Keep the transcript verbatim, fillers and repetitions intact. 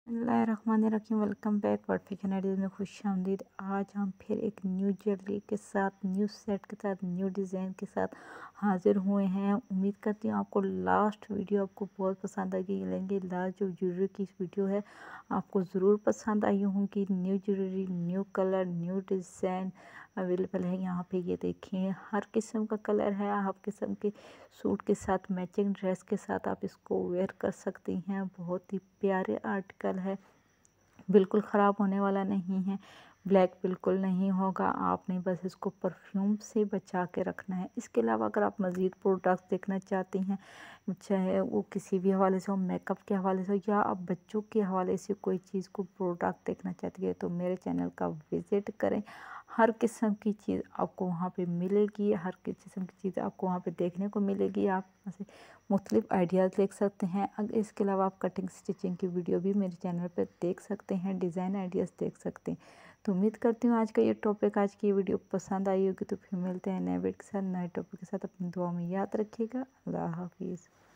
बिस्मिल्लाहिर्रहमानिर्रहीम। Welcome back word fashion ideas में खुश आमदीद। आज हम फिर एक न्यू ज्वेलरी के साथ, न्यू सेट के साथ, न्यू डिज़ाइन के साथ हाजिर हुए हैं। उम्मीद करती हूँ आपको लास्ट वीडियो आपको बहुत पसंद आएगी। लेंगे लास्ट जो ज्वेलरी की वीडियो है आपको ज़रूर पसंद आई होंगी। New jewellery, new colour, new design available है यहाँ पे। ये देखिए हर किस्म का कलर है। हर किस्म के सूट के साथ, मैचिंग ड्रेस के साथ आप इसको वेयर कर सकती हैं। बहुत ही प्यारे आर्टिकल है, बिल्कुल ख़राब होने वाला नहीं है। ब्लैक बिल्कुल नहीं होगा। आपने बस इसको परफ्यूम से बचा के रखना है। इसके अलावा अगर आप मज़ीद प्रोडक्ट्स देखना चाहती हैं, चाहे वो किसी भी हवाले से हो, मेकअप के हवाले से हो, या आप बच्चों के हवाले से कोई चीज़ को प्रोडक्ट देखना चाहती है, तो मेरे चैनल का विज़िट करें। हर किस्म की चीज़ आपको वहाँ पे मिलेगी। हर किस्म की चीज़ आपको वहाँ पे देखने को मिलेगी। आप वहाँ से मुख्तलिफ आइडियाज़ देख सकते हैं। अगर इसके अलावा आप कटिंग स्टिचिंग की वीडियो भी मेरे चैनल पर देख सकते हैं, डिज़ाइन आइडियाज़ देख सकते हैं। तो उम्मीद करती हूँ आज का ये टॉपिक, आज की ये वीडियो पसंद आई होगी। तो फिर मिलते हैं नए वीडियो के साथ, नए टॉपिक के साथ। अपनी दुआ में याद रखिएगा। अल्लाह हाफिज़।